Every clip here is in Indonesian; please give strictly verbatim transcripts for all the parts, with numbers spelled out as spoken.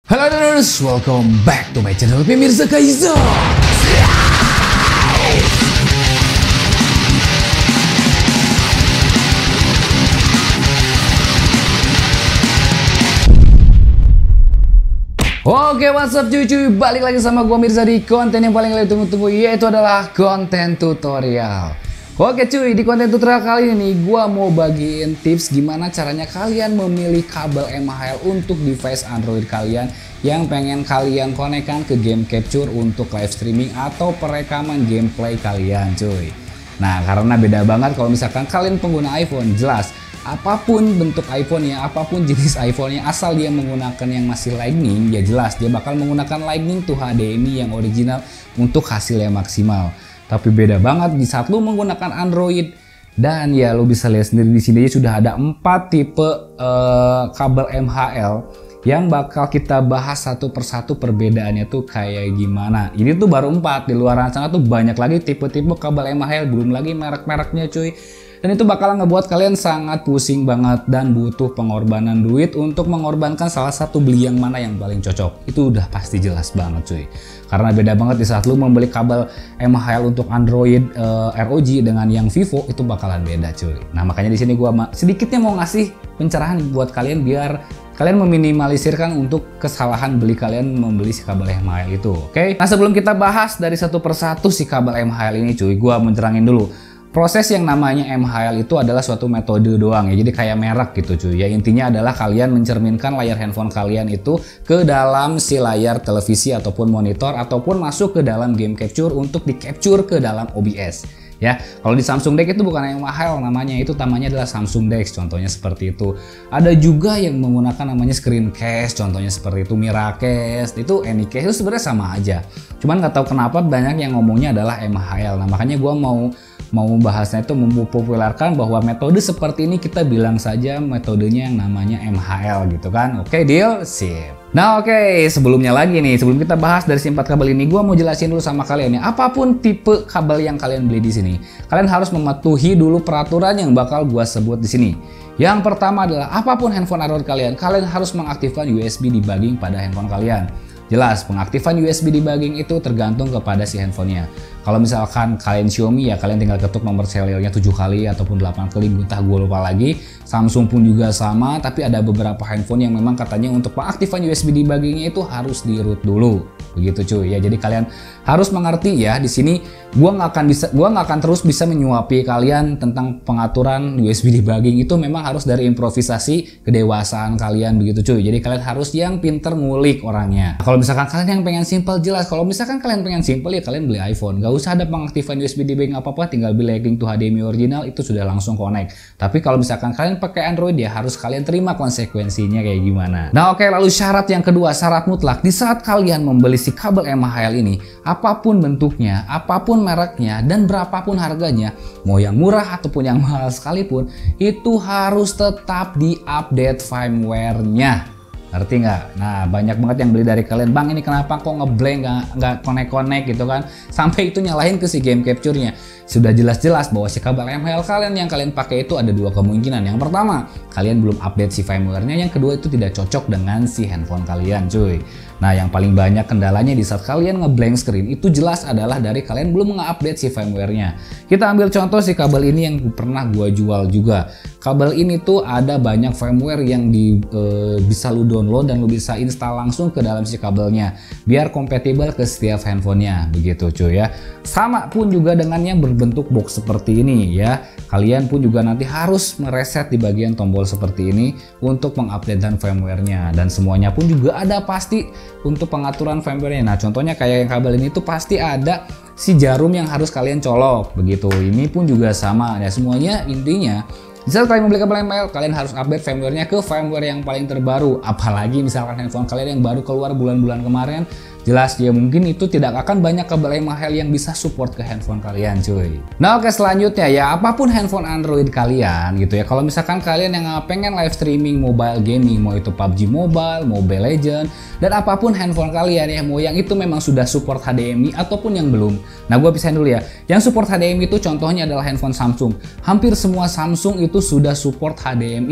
Halo Donors, welcome back to my channel Pemirsa Kaizo. Oke, what's up cuy-cuy, balik lagi sama gua Mirza di konten yang paling kalian tunggu-tunggu, yaitu adalah konten tutorial. Oke cuy, di konten tutorial kali ini gua mau bagiin tips gimana caranya kalian memilih kabel M H L untuk device Android kalian yang pengen kalian konekkan ke game capture untuk live streaming atau perekaman gameplay kalian cuy. Nah, karena beda banget kalau misalkan kalian pengguna iPhone, jelas apapun bentuk iPhone-nya, apapun jenis iPhone-nya, asal dia menggunakan yang masih Lightning, ya jelas dia bakal menggunakan Lightning to H D M I yang original untuk hasil yang maksimal. Tapi beda banget di saat lu menggunakan Android, dan ya lu bisa lihat sendiri di sini sudah ada empat tipe uh, kabel M H L yang bakal kita bahas satu persatu perbedaannya tuh kayak gimana. Ini tuh baru empat, di luar sana tuh banyak lagi tipe-tipe kabel M H L, belum lagi merek-mereknya cuy. Dan itu bakal ngebuat kalian sangat pusing banget dan butuh pengorbanan duit untuk mengorbankan salah satu beli yang mana yang paling cocok. Itu udah pasti jelas banget cuy. Karena beda banget di saat lu membeli kabel M H L untuk Android uh, R O G dengan yang Vivo, itu bakalan beda cuy. Nah, makanya di sini gua sedikitnya mau ngasih pencerahan buat kalian biar kalian meminimalisirkan untuk kesalahan beli kalian membeli si kabel M H L itu. Oke? Okay? Nah, sebelum kita bahas dari satu persatu si kabel M H L ini cuy, gua mencerangin dulu. Proses yang namanya M H L itu adalah suatu metode doang ya, jadi kayak merek gitu cuy. Ya intinya adalah kalian mencerminkan layar handphone kalian itu ke dalam si layar televisi ataupun monitor ataupun masuk ke dalam game capture untuk di capture ke dalam O B S. Ya, kalau di Samsung Dex itu bukan M H L namanya, itu namanya adalah Samsung Dex, contohnya seperti itu. Ada juga yang menggunakan namanya screencast, contohnya seperti itu, Miracast, itu Anycast, itu sebenarnya sama aja. Cuman nggak tahu kenapa banyak yang ngomongnya adalah M H L. Nah, makanya gue mau mau membahasnya itu mempopulerkan bahwa metode seperti ini kita bilang saja metodenya yang namanya M H L gitu kan. Oke, deal? Sip. Nah oke, okay, sebelumnya lagi nih, sebelum kita bahas dari si empat kabel ini, gue mau jelasin dulu sama kalian ya, apapun tipe kabel yang kalian beli di sini, kalian harus mematuhi dulu peraturan yang bakal gue sebut di sini. Yang pertama adalah apapun handphone Android kalian, kalian harus mengaktifkan U S B debugging pada handphone kalian. Jelas, pengaktifan U S B debugging itu tergantung kepada si handphonenya. Kalau misalkan kalian Xiaomi ya kalian tinggal ketuk nomor serialnya tujuh kali ataupun delapan kali, entah gue lupa lagi. Samsung pun juga sama, tapi ada beberapa handphone yang memang katanya untuk pengaktifan U S B debuggingnya itu harus di root dulu. Begitu cuy ya, jadi kalian harus mengerti ya, di sini gua nggak akan bisa gua nggak akan terus bisa menyuapi kalian tentang pengaturan U S B debugging, itu memang harus dari improvisasi kedewasaan kalian begitu cuy. Jadi kalian harus yang pinter ngulik orangnya. Kalau misalkan kalian yang pengen simple, jelas kalau misalkan kalian pengen simple ya kalian beli iPhone, gak usah ada pengaktifan U S B debugging apa-apa, tinggal beli Lightning to H D M I original, itu sudah langsung connect. Tapi kalau misalkan kalian pakai Android ya harus kalian terima konsekuensinya kayak gimana. Nah oke, lalu syarat yang kedua, syarat mutlak di saat kalian membeli si kabel M H L ini, apapun bentuknya, apapun mereknya, dan berapapun harganya, mau yang murah ataupun yang mahal sekalipun, itu harus tetap di-update firmware-nya. Ngerti nggak? Nah, banyak banget yang beli dari kalian, bang ini kenapa kok ngeblank, nggak nggak connect-connect gitu kan, sampai itu nyalahin ke si game capture-nya. Sudah jelas-jelas bahwa si kabel M H L kalian yang kalian pakai itu ada dua kemungkinan. Yang pertama, kalian belum update si firmware-nya. Yang kedua, itu tidak cocok dengan si handphone kalian cuy. Nah, yang paling banyak kendalanya di saat kalian ngeblank screen itu jelas adalah dari kalian belum nge-update si firmware-nya. Kita ambil contoh si kabel ini yang pernah gua jual juga. Kabel ini tuh ada banyak firmware yang di, e, bisa lu download dan lu bisa install langsung ke dalam si kabelnya biar kompatibel ke setiap handphonenya begitu cuy ya. Sama pun juga dengan yang berbentuk box seperti ini ya. Kalian pun juga nanti harus mereset di bagian tombol seperti ini untuk mengupdate dan firmware-nya, dan semuanya pun juga ada pasti untuk pengaturan firmware-nya. Nah, contohnya kayak yang kabel ini tuh pasti ada si jarum yang harus kalian colok begitu. Ini pun juga sama ya, semuanya intinya di saat kalian membeli kabel M H L, kalian harus update firmware-nya ke firmware yang paling terbaru. Apalagi misalkan handphone kalian yang baru keluar bulan-bulan kemarin, jelas ya mungkin itu tidak akan banyak kabel M H L yang bisa support ke handphone kalian cuy. Nah oke, selanjutnya ya, apapun handphone Android kalian gitu ya, kalau misalkan kalian yang pengen live streaming mobile gaming, mau itu P U B G Mobile, Mobile Legends, dan apapun handphone kalian ya, mau yang itu memang sudah support H D M I ataupun yang belum. Nah gue pisahin dulu ya, yang support H D M I itu contohnya adalah handphone Samsung. Hampir semua Samsung itu sudah support H D M I.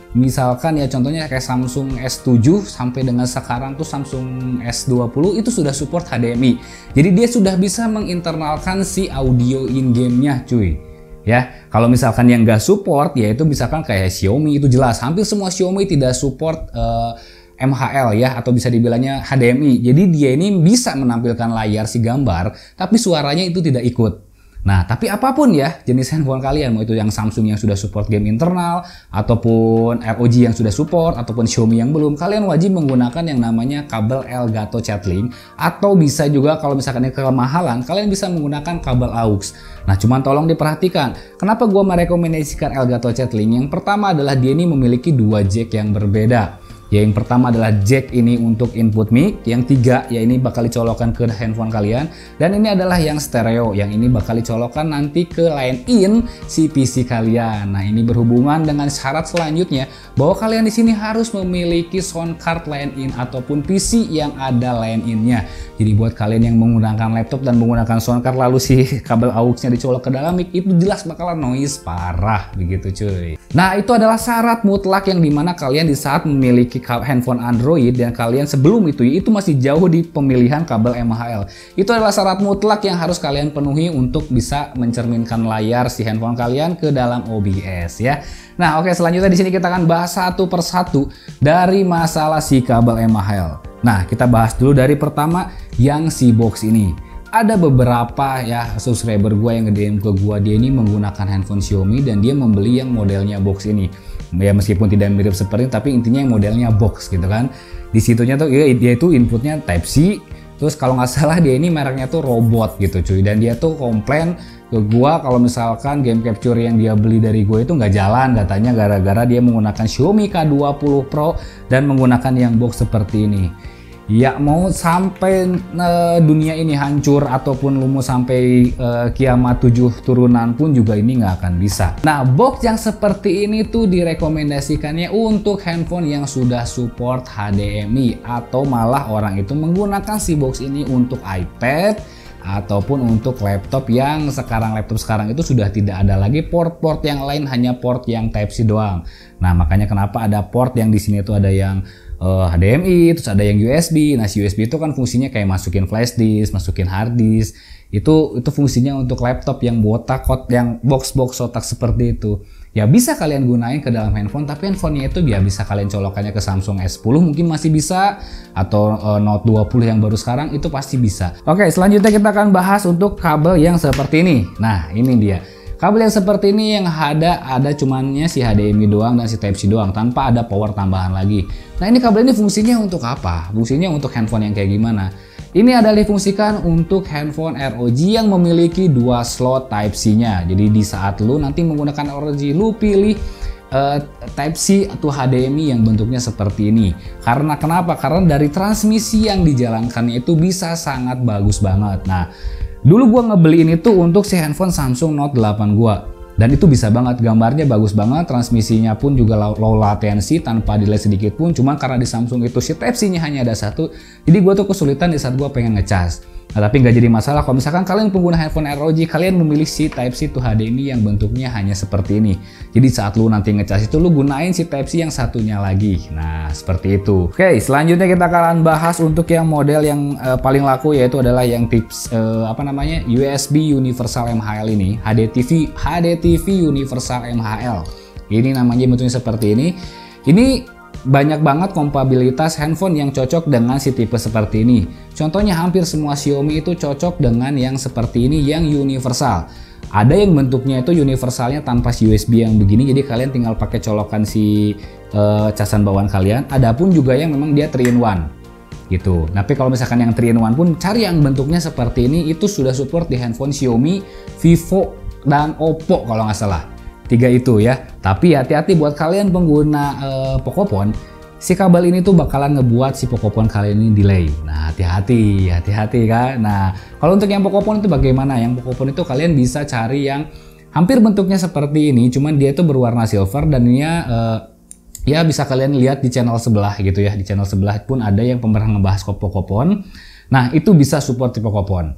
Misalkan ya contohnya kayak Samsung S tujuh sampai dengan sekarang tuh Samsung S dua puluh itu sudah support H D M I. Jadi dia sudah bisa menginternalkan si audio in game-nya cuy. Ya, kalau misalkan yang nggak support yaitu misalkan kayak Xiaomi itu jelas hampir semua Xiaomi tidak support uh, M H L ya, atau bisa dibilangnya H D M I. Jadi dia ini bisa menampilkan layar si gambar tapi suaranya itu tidak ikut. Nah, tapi apapun ya jenis handphone kalian, mau itu yang Samsung yang sudah support game internal, ataupun R O G yang sudah support, ataupun Xiaomi yang belum, kalian wajib menggunakan yang namanya kabel Elgato Chat-Link, atau bisa juga kalau misalkan yang kemahalan, kalian bisa menggunakan kabel aux. Nah, cuman tolong diperhatikan, kenapa gua merekomendasikan Elgato Chat-Link? Yang pertama adalah dia ini memiliki dua jack yang berbeda. Ya, yang pertama adalah jack ini untuk input mic, yang tiga ya ini bakal dicolokkan ke handphone kalian, dan ini adalah yang stereo, yang ini bakal dicolokkan nanti ke line in si P C kalian. Nah, ini berhubungan dengan syarat selanjutnya bahwa kalian di sini harus memiliki sound card line in ataupun P C yang ada line in-nya. Jadi buat kalian yang menggunakan laptop dan menggunakan sound card lalu si kabel aux-nya dicolok ke dalam mic, itu jelas bakalan noise parah begitu cuy. Nah, itu adalah syarat mutlak yang dimana kalian di saat memiliki handphone Android dan kalian sebelum itu itu masih jauh di pemilihan kabel M H L. Itu adalah syarat mutlak yang harus kalian penuhi untuk bisa mencerminkan layar si handphone kalian ke dalam O B S ya. Nah, oke, selanjutnya di sini kita akan bahas satu persatu dari masalah si kabel M H L. Nah, kita bahas dulu dari pertama yang si box ini. Ada beberapa ya subscriber gue yang nge-D M ke gue, dia ini menggunakan handphone Xiaomi dan dia membeli yang modelnya box ini. Ya meskipun tidak mirip seperti itu, tapi intinya yang modelnya box gitu kan. Di situnya tuh ya, dia itu inputnya Type C. Terus kalau nggak salah dia ini mereknya tuh robot gitu cuy. Dan dia tuh komplain ke gua kalau misalkan game capture yang dia beli dari gue itu nggak jalan katanya gara-gara dia menggunakan Xiaomi K dua puluh Pro dan menggunakan yang box seperti ini. Ya mau sampai uh, dunia ini hancur ataupun lu mau sampai uh, kiamat tujuh turunan pun juga ini nggak akan bisa. Nah, box yang seperti ini tuh direkomendasikannya untuk handphone yang sudah support H D M I, atau malah orang itu menggunakan si box ini untuk iPad ataupun untuk laptop yang sekarang laptop sekarang itu sudah tidak ada lagi port-port yang lain, hanya port yang Type C doang. Nah, makanya kenapa ada port yang di sini tuh ada yang Uh, H D M I, terus ada yang U S B. Nah, si U S B itu kan fungsinya kayak masukin flash disk, masukin hard disk. Itu itu fungsinya untuk laptop yang botak, yang box-box kotak seperti itu. Ya bisa kalian gunain ke dalam handphone, tapi handphonenya itu ya bisa kalian colokannya ke Samsung S sepuluh mungkin masih bisa, atau uh, Note dua puluh yang baru sekarang itu pasti bisa. Oke, selanjutnya kita akan bahas untuk kabel yang seperti ini. Nah, ini dia. Kabel yang seperti ini yang ada ada cumannya si H D M I doang dan si Type C doang, tanpa ada power tambahan lagi. Nah, ini kabel ini fungsinya untuk apa? Fungsinya untuk handphone yang kayak gimana? Ini adalah difungsikan untuk handphone R O G yang memiliki dua slot Type C-nya. Jadi di saat lu nanti menggunakan R O G, lu pilih uh, Type C atau H D M I yang bentuknya seperti ini. Karena kenapa? Karena dari transmisi yang dijalankannya itu bisa sangat bagus banget. Nah, dulu gua ngebeliin itu untuk si handphone Samsung Note delapan gua. Dan itu bisa banget, gambarnya bagus banget, transmisinya pun juga low latency tanpa delay sedikit pun. Cuma karena di Samsung itu si Type C-nya hanya ada satu, jadi gua tuh kesulitan di saat gua pengen ngecas. Nah, tapi nggak jadi masalah kalau misalkan kalian pengguna handphone R O G, kalian memilih si Type C to H D M I yang bentuknya hanya seperti ini. Jadi saat lu nanti ngecas itu lu gunain si Type C yang satunya lagi. Nah, seperti itu. Oke, selanjutnya kita akan bahas untuk yang model yang uh, paling laku, yaitu adalah yang tips uh, apa namanya U S B Universal M H L ini, H D T V H D T V Universal M H L. Ini namanya bentuknya seperti ini. Ini banyak banget kompatibilitas handphone yang cocok dengan si tipe seperti ini. Contohnya hampir semua Xiaomi itu cocok dengan yang seperti ini, yang universal. Ada yang bentuknya itu universalnya tanpa si U S B yang begini, jadi kalian tinggal pakai colokan si uh, casan bawaan kalian. Adapun juga yang memang dia three in one gitu. Tapi kalau misalkan yang three in one pun cari yang bentuknya seperti ini, itu sudah support di handphone Xiaomi, Vivo, dan Oppo kalau nggak salah. Tiga itu ya. Tapi hati-hati buat kalian pengguna uh, Pocophone, si kabel ini tuh bakalan ngebuat si Pocophone kalian ini delay. Nah, hati-hati, hati-hati kan. Nah, kalau untuk yang Pocophone itu bagaimana? Yang Pocophone itu kalian bisa cari yang hampir bentuknya seperti ini, cuman dia itu berwarna silver dan dia uh, ya bisa kalian lihat di channel sebelah gitu ya. Di channel sebelah pun ada yang pernah ngebahas Pocophone. Nah, itu bisa support di Pocophone.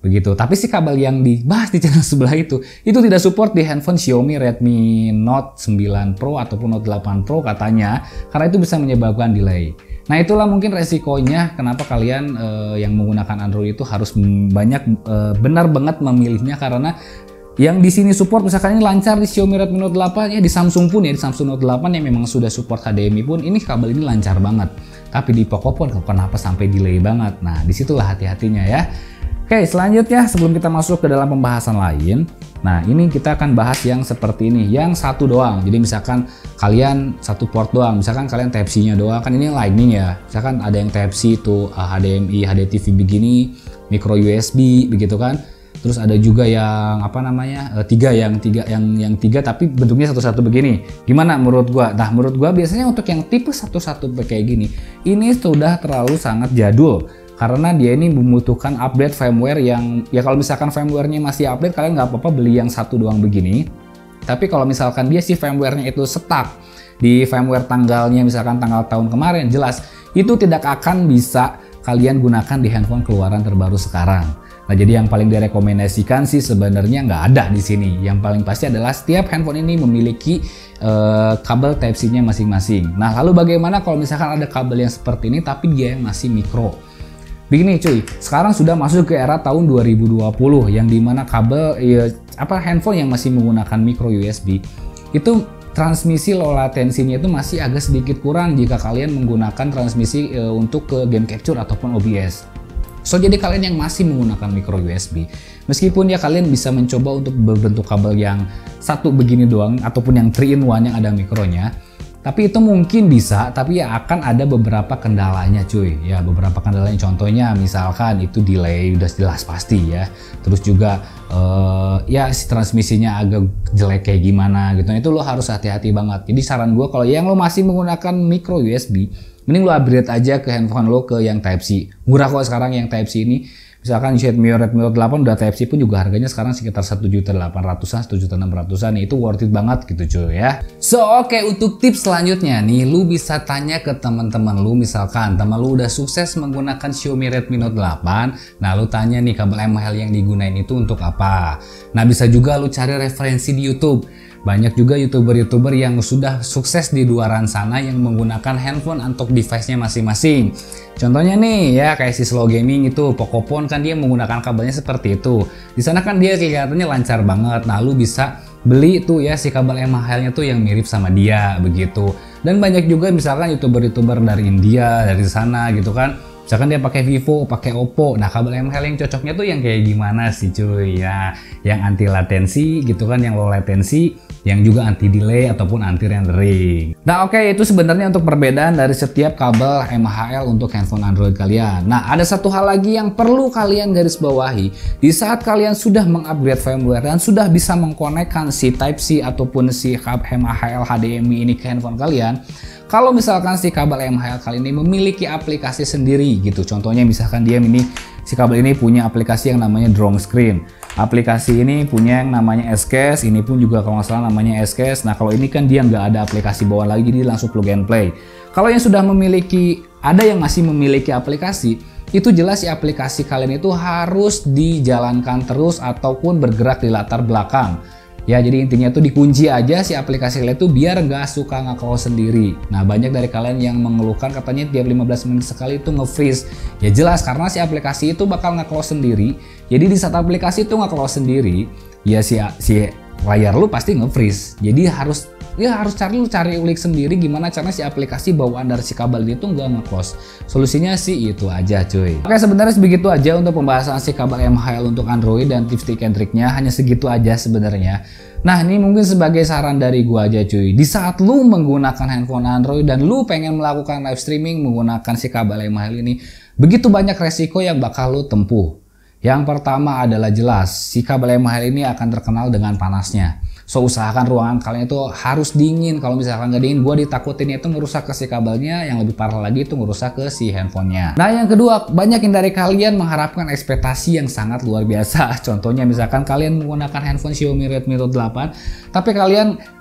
Begitu. Tapi si kabel yang dibahas di channel sebelah itu, itu tidak support di handphone Xiaomi Redmi Note sembilan Pro ataupun Note delapan Pro katanya, karena itu bisa menyebabkan delay. Nah itulah mungkin resikonya kenapa kalian uh, yang menggunakan Android itu harus banyak uh, benar banget memilihnya, karena yang di sini support misalkan ini lancar di Xiaomi Redmi Note delapan, ya di Samsung pun ya di Samsung Note delapan yang memang sudah support H D M I pun ini kabel ini lancar banget. Tapi di Poco pun kenapa sampai delay banget? Nah disitulah hati-hatinya ya. Oke, selanjutnya sebelum kita masuk ke dalam pembahasan lain, nah ini kita akan bahas yang seperti ini, yang satu doang. Jadi misalkan kalian satu port doang, misalkan kalian Type C-nya doang, kan ini Lightning ya. Misalkan ada yang Type C itu H D M I, H D T V begini, micro U S B begitu kan. Terus ada juga yang apa namanya tiga yang tiga yang yang tiga tapi bentuknya satu-satu begini. Gimana menurut gua? Nah menurut gua biasanya untuk yang tipe satu-satu kayak gini, ini sudah terlalu sangat jadul. Karena dia ini membutuhkan update firmware yang, ya kalau misalkan firmware-nya masih update, kalian nggak apa-apa beli yang satu doang begini. Tapi kalau misalkan dia si firmware-nya itu stuck di firmware tanggalnya, misalkan tanggal tahun kemarin, jelas itu tidak akan bisa kalian gunakan di handphone keluaran terbaru sekarang. Nah jadi yang paling direkomendasikan sih sebenarnya nggak ada di sini. Yang paling pasti adalah setiap handphone ini memiliki uh, kabel Type C-nya masing-masing. Nah lalu bagaimana kalau misalkan ada kabel yang seperti ini tapi dia yang masih mikro? Begini cuy, sekarang sudah masuk ke era tahun dua ribu dua puluh yang dimana kabel ya, apa handphone yang masih menggunakan micro U S B itu transmisi low latensinya itu masih agak sedikit kurang jika kalian menggunakan transmisi e, untuk ke game capture ataupun O B S. So jadi kalian yang masih menggunakan micro U S B, meskipun ya kalian bisa mencoba untuk berbentuk kabel yang satu begini doang ataupun yang three in one yang ada mikronya. Tapi itu mungkin bisa, tapi ya akan ada beberapa kendalanya cuy. Ya beberapa kendalanya, contohnya misalkan itu delay udah jelas pasti ya. Terus juga uh, ya si transmisinya agak jelek kayak gimana gitu. Nah, itu lo harus hati-hati banget. Jadi saran gue kalau yang lo masih menggunakan micro U S B, mending lo upgrade aja ke handphone lo ke yang Type C. Murah kok sekarang yang Type C ini. Misalkan Xiaomi Redmi Note delapan udah Type C pun juga harganya sekarang sekitar satu juta delapan ratusan, satu juta enam ratusan, itu worth it banget gitu cuy ya. So oke, okay, untuk tips selanjutnya nih, lu bisa tanya ke teman-teman lu, misalkan teman lu udah sukses menggunakan Xiaomi Redmi Note delapan, nah lu tanya nih kabel M H L yang digunain itu untuk apa. Nah bisa juga lu cari referensi di YouTube. Banyak juga youtuber-youtuber yang sudah sukses di luaran sana yang menggunakan handphone untuk device-nya masing-masing. Contohnya nih ya kayak si Slow Gaming itu, Pocophone kan dia menggunakan kabelnya seperti itu. Di sana kan dia kelihatannya lancar banget. Nah lu bisa beli tuh ya si kabel M H L-nya tuh yang mirip sama dia begitu. Dan banyak juga misalkan youtuber-youtuber dari India, dari sana gitu kan. Misalkan dia pakai Vivo, pakai Oppo. Nah kabel M H L yang cocoknya tuh yang kayak gimana sih cuy ya? Yang anti latensi gitu kan, yang low latensi, yang juga anti delay ataupun anti rendering. Nah oke, okay, itu sebenarnya untuk perbedaan dari setiap kabel M H L untuk handphone Android kalian. Nah ada satu hal lagi yang perlu kalian garis bawahi. Di saat kalian sudah mengupgrade firmware dan sudah bisa mengkonekkan si Type C ataupun si M H L H D M I ini ke handphone kalian, kalau misalkan si kabel M H L kali ini memiliki aplikasi sendiri gitu, contohnya misalkan dia ini si kabel ini punya aplikasi yang namanya Drone Screen, aplikasi ini punya yang namanya S Case, ini pun juga kalau nggak salah namanya S Case. Nah kalau ini kan dia nggak ada aplikasi bawaan lagi, jadi langsung plug and play. Kalau yang sudah memiliki, ada yang masih memiliki aplikasi, itu jelas si aplikasi kalian itu harus dijalankan terus ataupun bergerak di latar belakang. Ya jadi intinya tuh dikunci aja si aplikasi kalian tuh biar nggak suka nge-close sendiri. Nah banyak dari kalian yang mengeluhkan katanya tiap lima belas menit sekali itu nge-freeze. Ya jelas karena si aplikasi itu bakal nge-close sendiri. Jadi di saat aplikasi itu nge-close sendiri, ya si, si layar lu pasti nge-freeze. Jadi harus ya harus cari lu cari ulik sendiri gimana caranya si aplikasi bawaan dari si kabel itu nggak nge-close. Solusinya sih itu aja cuy. Oke sebenarnya segitu aja untuk pembahasan si kabel M H L untuk Android dan tips trik and triknya, hanya segitu aja sebenarnya. Nah ini mungkin sebagai saran dari gua aja cuy. Di saat lu menggunakan handphone Android dan lu pengen melakukan live streaming menggunakan si kabel M H L ini, begitu banyak resiko yang bakal lu tempuh. Yang pertama adalah jelas si kabel M H L ini akan terkenal dengan panasnya. So usahakan ruangan kalian itu harus dingin. Kalau misalkan nggak dingin, gue ditakutin itu ngerusak ke si kabelnya. Yang lebih parah lagi itu ngerusak ke si handphonenya. Nah yang kedua, banyak yang dari kalian mengharapkan ekspektasi yang sangat luar biasa. Contohnya misalkan kalian menggunakan handphone Xiaomi Redmi Note delapan, tapi kalian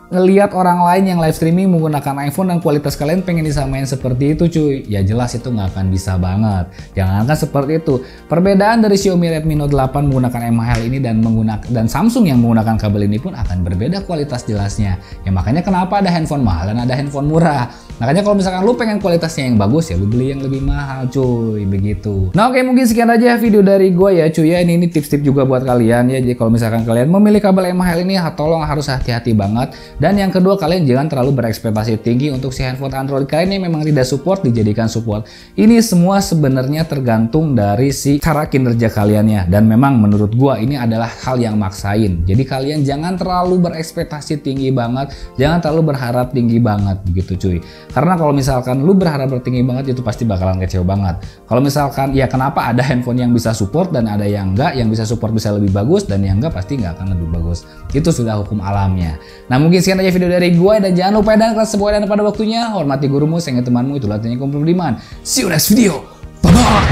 ngelihat orang lain yang live streaming menggunakan iPhone dan kualitas kalian pengen disamain seperti itu cuy, ya jelas itu nggak akan bisa banget. Jangankan seperti itu, perbedaan dari Xiaomi Redmi Note delapan menggunakan M H L ini dan menggunakan dan Samsung yang menggunakan kabel ini pun akan berbeda kualitas jelasnya. Ya makanya kenapa ada handphone mahal dan ada handphone murah. Makanya kalau misalkan lu pengen kualitasnya yang bagus ya lu beli yang lebih mahal cuy, begitu. Nah oke, mungkin sekian aja video dari gue ya cuy ya. Ini, ini tips-tips juga buat kalian ya. Jadi kalau misalkan kalian memilih kabel M H L ini tolong harus hati-hati banget. Dan yang kedua, kalian jangan terlalu berekspektasi tinggi untuk si handphone Android kalian yang memang tidak support dijadikan support. Ini semua sebenarnya tergantung dari si cara kinerja kaliannya. Dan memang menurut gue ini adalah hal yang maksain. Jadi kalian jangan terlalu berekspektasi tinggi banget, jangan terlalu berharap tinggi banget begitu cuy. Karena kalau misalkan lu berharap tinggi banget itu pasti bakalan kecewa banget. Kalau misalkan ya kenapa ada handphone yang bisa support dan ada yang enggak, yang bisa support bisa lebih bagus dan yang enggak pasti enggak akan lebih bagus. Itu sudah hukum alamnya. Nah mungkin sekian aja video dari gue dan jangan lupa dan kelas sebuah dan pada waktunya hormati gurumu, sayangi temanmu, itulah artinya kumpul beriman. See you next video. Bye bye.